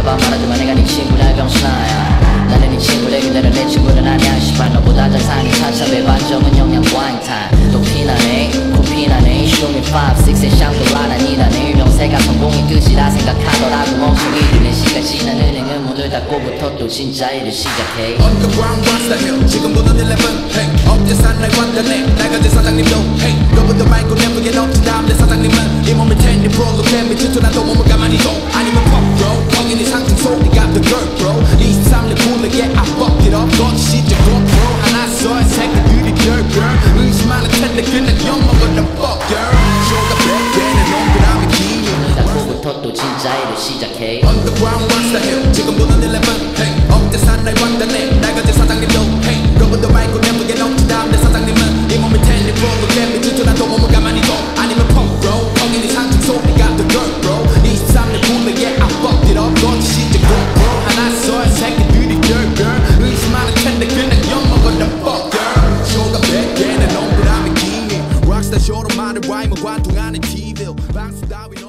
할까봐 말하지만 내가 네 친구냐 병신아야. 나는 네 친구래 그대로 내 친구는 아니야. 시발 너보다 잘 사는 찬사배 반점은 영양 와인타임. 또 피나네 코피나네 쇼미 5, 6의 샹글라나 니다네 일명새가 성공의 끝이라 생각하더라고 멍청이들. 내 시간 지난 은행은 문을 닫고부터 또 진짜 일을 시작해. Underground watch the hill 지금부는 11 hey. 업대 산날 관단해 나가지 사장님도 hey. 너부터 말고 내부에 없지 다음 내 사장님은 이 몸을 텐니 프로그램이 추천한 너 몸을 가만히 둬 아니면 pop bro 거긴 이 상징 소리가 the girl bro 23년 쿨하게 I fuck it up 거치 시작 GoPro 하나 써 새끼들이 girl 의심하는 텐데 그냥 엿먹어 the fuck girl 쇼가 100개는 동그라미 기 문을 닫고부터 또 진짜 일을 시작해. Underground watch the hill 지금부는 11 hey. 업대 산날 관단해 나가지 사장님도 hey. 너부터 말고 내부에 없지 다음 내 사장님은 이 몸을 텐니 프로그램이 추천한 너 몸을 가만히 둬 아니면 pop bro 거긴 이 상징 소리가 the girl bro 23년 쿨하게 I fuck it up 거치 시작 GoPro 하나 써 새끼들이 girl 의심하는 텐데 그냥 엿먹어 the fuck girl 쇼가 100개는 동그라미 기 락스타 쇼로 말을 라임을 관통하는 TV 방수 따위